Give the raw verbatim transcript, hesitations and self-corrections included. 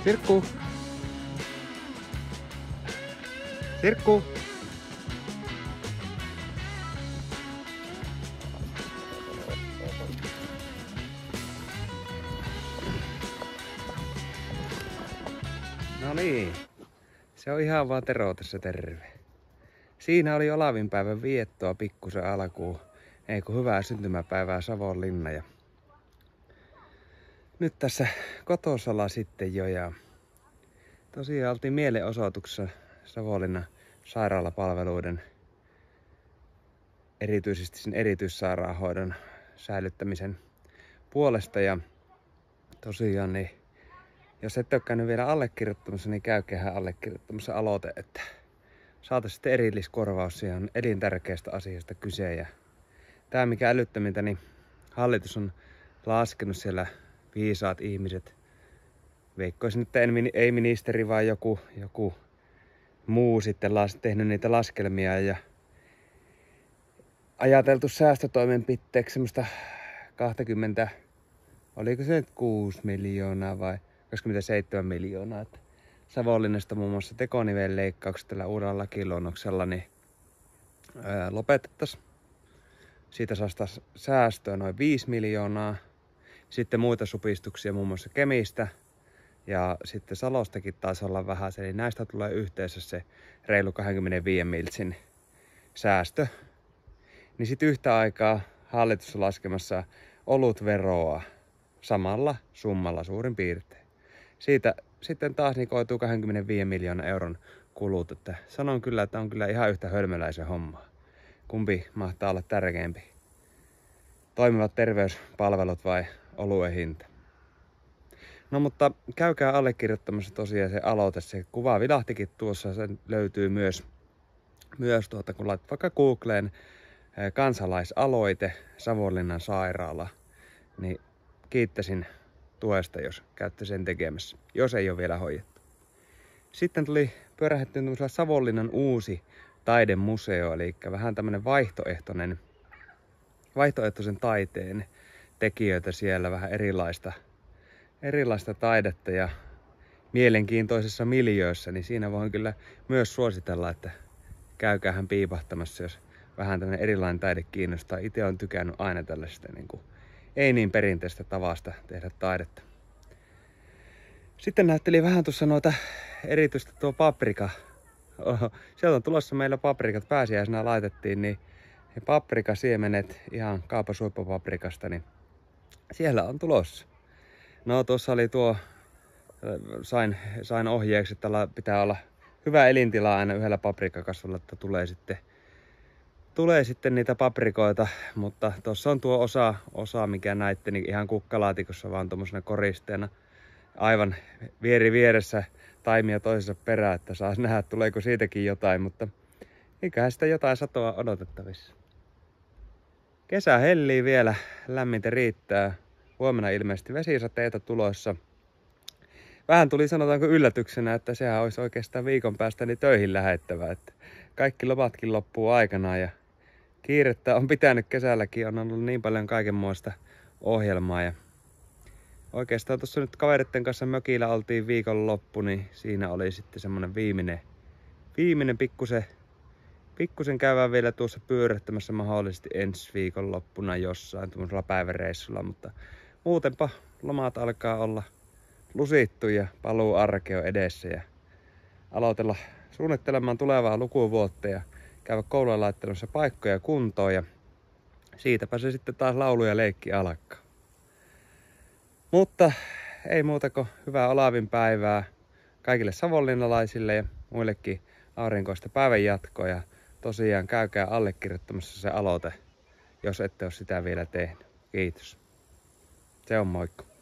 Sirkku! Sirkku! No niin, se on ihan vaan Tero tässä, terve. Siinä oli Olavin päivän viettoa pikkusen alkuun. Ei kun hyvää syntymäpäivää Savonlinna. Ja nyt tässä kotosalla sitten jo ja tosiaan oltiin mielenosoituksessa Savonlinnan sairaalapalveluiden, erityisesti sen erityissairaanhoidon säilyttämisen puolesta. Ja tosiaan niin, jos ette ole käynyt vielä allekirjoittamassa, niin käykäähän allekirjoittamassa aloite, että saataisiin sitten erilliskorvaus siihen elintärkeästä asiasta kyse. Ja tämä mikä älyttömintä, niin hallitus on laskenut siellä viisaat ihmiset. Veikkoisin, että ei ministeri, vaan joku, joku muu sitten las, tehnyt niitä laskelmia ja ajateltu säästötoimenpiteeksi semmoista kaksikymmentä, oliko se nyt kuusi miljoonaa vai kaksikymmentäseitsemän miljoonaa. Että Savonlinnasta muun muassa tekoniven leikkaukset tällä uudella lakiluonnoksella niin ää, lopetettaisiin. Siitä saisi säästöä noin viisi miljoonaa. Sitten muita supistuksia muun muassa Kemistä ja sitten Salostakin taisi olla vähän. Eli näistä tulee yhteensä se reilu kaksikymmentäviisi miltsin säästö. Niin sitten yhtä aikaa hallitus on laskemassa olutveroa samalla summalla suurin piirtein. Siitä sitten taas niin koituu kaksikymmentäviisi miljoonan euron kulut. Että sanon kyllä, että on kyllä ihan yhtä hölmöläisen hommaa. Kumpi mahtaa olla tärkeämpi? Toimivat terveyspalvelut vai oluen hinta? No mutta käykää allekirjoittamassa tosiaan se aloite. Se kuva vilahtikin tuossa. Se löytyy myös, myös tuota, kun laitat vaikka Googleen kansalaisaloite Savonlinnan sairaala. Niin kiittäisin tuesta, jos käytte sen tekemässä, jos ei ole vielä hoidettu. Sitten tuli pyörähdettyä tämmöisellä Savonlinnan uusi taidemuseo, eli vähän tämmöinen vaihtoehtoinen, vaihtoehtoisen taiteen tekijöitä siellä, vähän erilaista, erilaista taidetta ja mielenkiintoisessa miljöössä, niin siinä voin kyllä myös suositella, että käykäähän piipahtamassa, jos vähän tämmöinen erilainen taide kiinnostaa. Itse olen tykännyt aina tällaista niin kuin ei niin perinteistä tavasta tehdä taidetta. Sitten näytteli vähän tuossa noita erityisesti tuo paprika. Oho, sieltä on tulossa meillä paprikat, pääsiäisenä laitettiin, niin ne paprikasiemenet ihan kaapasuippapaprikasta, niin siellä on tulossa. No tuossa oli tuo, sain, sain ohjeeksi, että pitää olla hyvä elintila aina yhdellä paprikakasvalla, että tulee sitten Tulee sitten niitä paprikoita, mutta tuossa on tuo osa, osa mikä näitte niin ihan kukkalaatikossa vaan tuommoisena koristeena. Aivan vieri vieressä taimia toisessa perään, että saa nähdä tuleeko siitäkin jotain, mutta eiköhän sitä jotain satoa odotettavissa. Kesä hellii vielä, lämmintä riittää. Huomenna ilmeisesti vesisateita tulossa. Vähän tuli sanotaanko yllätyksenä, että sehän olisi oikeastaan viikon päästä niin töihin lähettävä. Että kaikki lomatkin loppuu aikanaan ja kiirettä on pitänyt kesälläkin, on ollut niin paljon kaikenmoista ohjelmaa. Ja oikeastaan tuossa nyt kaveritten kanssa mökillä oltiin viikonloppu, niin siinä oli sitten semmonen viimeinen, viimeinen pikkusen, pikkusen käydään vielä tuossa pyörähtämässä mahdollisesti ensi viikonloppuna jossain tuollaisella päiväreissulla, mutta muutenpa lomat alkaa olla lusittu ja paluu arkeo edessä ja aloitella suunnittelemaan tulevaa lukuvuotta ja käydä koululla laittelemassa paikkoja kuntoon ja siitäpä se sitten taas laulu ja leikki alkaa. Mutta ei muuta kuin hyvää Olavin päivää kaikille savonlinnalaisille ja muillekin aurinkoista päivän jatkoa ja tosiaan käykää allekirjoittamassa se aloite, jos ette ole sitä vielä tehnyt. Kiitos. Se on moikka.